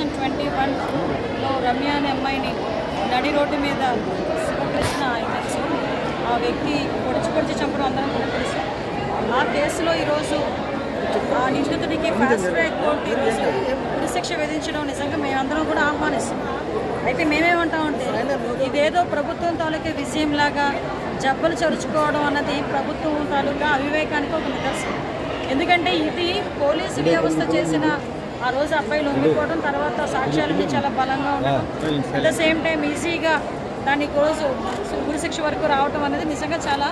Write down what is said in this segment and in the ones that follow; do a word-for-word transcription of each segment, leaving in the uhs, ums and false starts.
Thousand twenty వన్లో రమ్య అనే అమ్మాయిని నడి రోడ్డు మీద శివకృష్ణ తెలుసు ఆ వ్యక్తి పొడిచి పొడిచి చంపడం అందరం కూడా తెలుసు. ఆ కేసులో ఈరోజు ఆ నిందితుడికి ఫాస్ట్ ట్రాక్ కోర్టు ఈరోజు ఉరిశిక్ష విధించడం నిజంగా మేమందరం కూడా ఆహ్వానిస్తున్నాం. అయితే మేమేమంటామంటే ఇదేదో ప్రభుత్వం తాలూకా విజయంలాగా జబ్బలు చరుచుకోవడం అన్నది ప్రభుత్వం తాలూకా అవివేకానికి ఒక నిదర్శనం. ఎందుకంటే ఇది పోలీసు వ్యవస్థ చేసిన ఆ రోజు అబ్బాయిలు లొంగిపోవడం, తర్వాత సాక్ష్యాలన్నీ చాలా బలంగా ఉండడం, అట్ ద సేమ్ టైం ఈజీగా దానికి రోజు ఉరిశిక్ష వరకు రావడం అనేది నిజంగా చాలా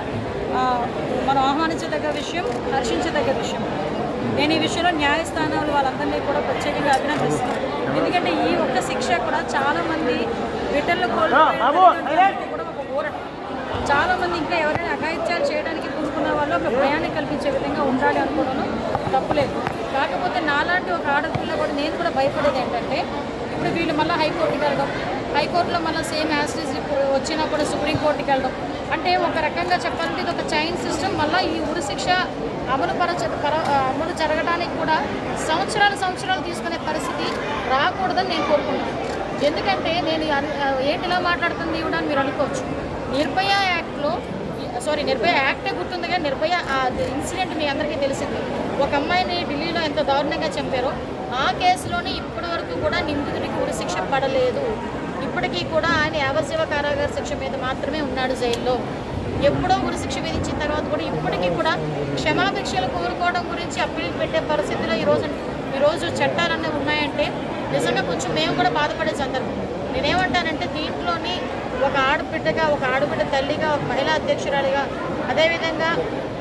మనం ఆహ్వానించదగ్గ విషయం, హర్షించదగ్గ విషయం. నేను ఈ విషయంలో న్యాయస్థానాలు వాళ్ళందరినీ కూడా ప్రత్యేకంగా అభినందిస్తున్నాను. ఎందుకంటే ఈ ఒక్క శిక్ష కూడా చాలామంది బిడ్డలను కోల్పోవడానికి కూడా ఒక ఊరట. చాలామంది ఇంకా ఎవరైనా అఘాయిత్యాలు చేయడానికి కూరుకున్న వాళ్ళు ఒక భయాన్ని కల్పించే విధంగా ఉండాలి అనుకోవడం తప్పులేదు. కాకపోతే నాలాంటి ఒక ఆడపిల్ల కూడా నేను కూడా భయపడేది ఏంటంటే ఇప్పుడు వీళ్ళు మళ్ళీ హైకోర్టుకి వెళ్ళడం, హైకోర్టులో మళ్ళీ సేమ్ యాసిటీస్ ఇప్పుడు వచ్చినా కూడా సుప్రీంకోర్టుకి వెళ్ళడం అంటే ఒక రకంగా చెప్పాలంటే ఇది ఒక చైన్ సిస్టమ్. మళ్ళీ ఈ ఉరిశిక్ష అమలు పరచ పర అమలు జరగడానికి కూడా సంవత్సరాలు సంవత్సరాలు తీసుకునే పరిస్థితి రాకూడదని నేను కోరుకుంటున్నాను. ఎందుకంటే నేను ఏంటి ఇలా మాట్లాడుతుంది ఇవ్వడానికి మీరు అనుకోవచ్చు. నిర్భయ యాక్ట్లో సారీ నిర్భయ యాక్టే గుర్తుంది కానీ నిర్భయ ఇన్సిడెంట్ మీ అందరికీ తెలిసింది. ఒక అమ్మాయిని ఢిల్లీలో ఎంత దారుణంగా చంపారో ఆ కేసులోనే ఇప్పటి వరకు కూడా నిందితుడికి ఉరిశిక్ష పడలేదు. ఇప్పటికీ కూడా ఆయన యావజ్జీవ కారాగార శిక్ష మీద మాత్రమే ఉన్నాడు జైల్లో. ఎప్పుడో ఉరిశిక్ష విధించిన తర్వాత కూడా ఇప్పటికీ కూడా క్షమాభిక్షలు కోరుకోవడం గురించి అప్పీల్ పెట్టే పరిస్థితిలో ఈరోజు ఈరోజు చట్టాలన్నీ ఉన్నాయంటే నిజంగా కొంచెం మేము కూడా బాధపడే సందర్భం. నేనేమంటానంటే దీంట్లోని ఒక ఆడబిడ్డగా, ఒక ఆడబిడ్డ తల్లిగా, ఒక మహిళా అధ్యక్షురాలిగా, అదేవిధంగా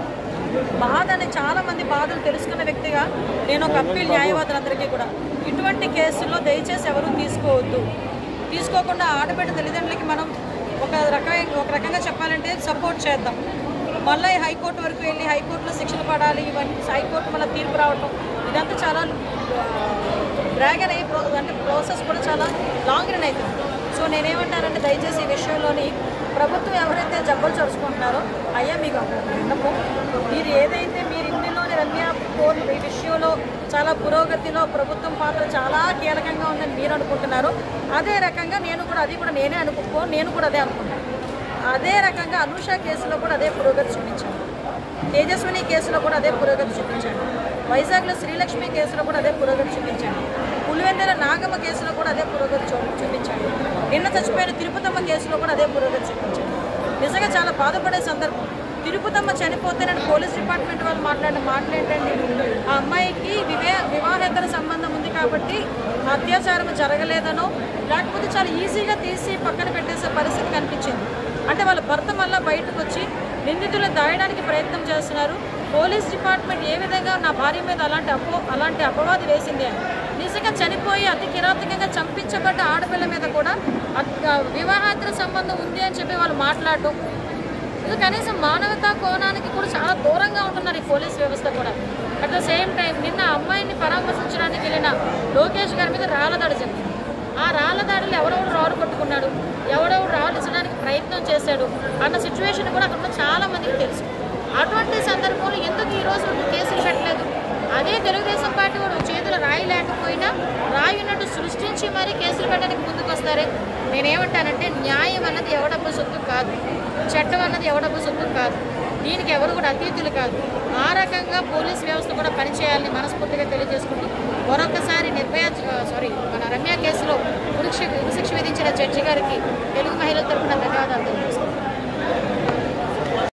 బాధని చాలామంది బాధలు తెలుసుకున్న వ్యక్తిగా నేను ఒక అప్పీల్ న్యాయవాదులందరికీ కూడా ఇటువంటి కేసుల్లో దయచేసి ఎవరూ తీసుకోవద్దు. తీసుకోకుండా ఆడబిడ్డ తల్లిదండ్రులకి మనం ఒక రకంగా ఒక రకంగా చెప్పాలంటే సపోర్ట్ చేద్దాం. మళ్ళీ హైకోర్టు వరకు వెళ్ళి హైకోర్టులో శిక్షలు పడాలి, ఇవన్నీ హైకోర్టు మళ్ళీ తీర్పు రావటం ఇదంతా చాలా డ్రాగన్ అయ్యి అంటే ప్రాసెస్ కూడా చాలా లాంగ్ రన్ అవుతుంది. సో నేనేమంటానంటే దయచేసి ఈ విషయంలోని ప్రభుత్వం ఎవరైతే జబ్బలు చరుచుకుంటున్నారో అయ్యా మీకు విన్నపం, మీరు ఏదైతే మీరు ఇందులోని రమ్య కోర్టు ఈ విషయంలో చాలా పురోగతిలో ప్రభుత్వం పాత్ర చాలా కీలకంగా ఉందని మీరు అనుకుంటున్నారు. అదే రకంగా నేను కూడా అది కూడా నేనే అనుకో నేను కూడా అదే అనుకుంటాను. అదే రకంగా అనూష కేసులో కూడా అదే పురోగతి చూపించాను, తేజస్విని కేసులో కూడా అదే పురోగతి చూపించాను, వైజాగ్లో శ్రీలక్ష్మి కేసులో కూడా అదే పురోగతి చూపించాను, పులివెందుల నాగమ్మ కేసులో కూడా అదే పురోగతి చూపించాను, నిన్న చచ్చిపోయిన తిరుపతమ్మ కేసులో కూడా అదే పురోగతి చూపించాను. నిజంగా చాలా బాధపడే సందర్భం. తిరుపతమ్మ చనిపోతేనని పోలీస్ డిపార్ట్మెంట్ వాళ్ళు మాట్లాడిన మాటలు ఏంటండి, ఆ అమ్మాయికి వివే వివాహేతర సంబంధం ఉంది కాబట్టి అత్యాచారం జరగలేదనో లేకపోతే చాలా ఈజీగా తీసి పక్కన పెట్టేసే పరిస్థితి కనిపించింది. అంటే వాళ్ళ భర్త మళ్ళీ బయటకు వచ్చి నిందితులను దాయడానికి ప్రయత్నం చేస్తున్నారు. పోలీస్ డిపార్ట్మెంట్ ఏ విధంగా నా భార్య మీద అలాంటి అపో అలాంటి అపవాది వేసింది అని నిజంగా చనిపోయి అతి కిరాతకంగా చంపించబడ్డ ఆడపిల్ల మీద కూడా వివాహేతర సంబంధం ఉంది అని చెప్పి వాళ్ళు మాట్లాడటం ఇది కనీసం మానవతా కోణానికి కూడా చాలా దూరంగా ఉంటున్నారు ఈ పోలీస్ వ్యవస్థ కూడా. అట్ ద సేమ్ టైం నిన్న అమ్మాయిని పరామర్శించడానికి వెళ్ళిన లోకేష్ గారి మీద రాళ్ళ దాడి జరిగింది. ఆ రాళ్ళ దాడిలో ఎవరెవరు రాళ్ళు కొట్టుకున్నాడు, ఎవరెవరు రాళ్ళు ఇచ్చడానికి ప్రయత్నం చేశాడు అన్న సిచ్యువేషన్ కూడా అక్కడ చాలా మందికి తెలుసు. అటువంటి సందర్భంలో ఎందుకు ఈరోజు కేసులు పెట్టలేదు? అదే తెలుగుదేశం పార్టీ వాడు చేతులు రాయి లేకపోయినా రాయి ఉన్నట్టు సృష్టించి మరీ కేసులు పెట్టడానికి ముందుకు వస్తారే. నేనేమంటానంటే న్యాయం అన్నది ఎవడబ్బ సొత్తు కాదు, చట్టం అన్నది ఎవడబ్బ సొత్తు కాదు, దీనికి ఎవరు కూడా అతీతులు కాదు. ఆ రకంగా పోలీస్ వ్యవస్థ కూడా పనిచేయాలని మనస్ఫూర్తిగా తెలియజేసుకుంటూ మరొకసారి నిర్భయ సారీ మన రమ్య కేసులో ఉరిశిక్ష ఉరిశిక్ష విధించిన జడ్జి గారికి తెలుగు మహిళల తరఫున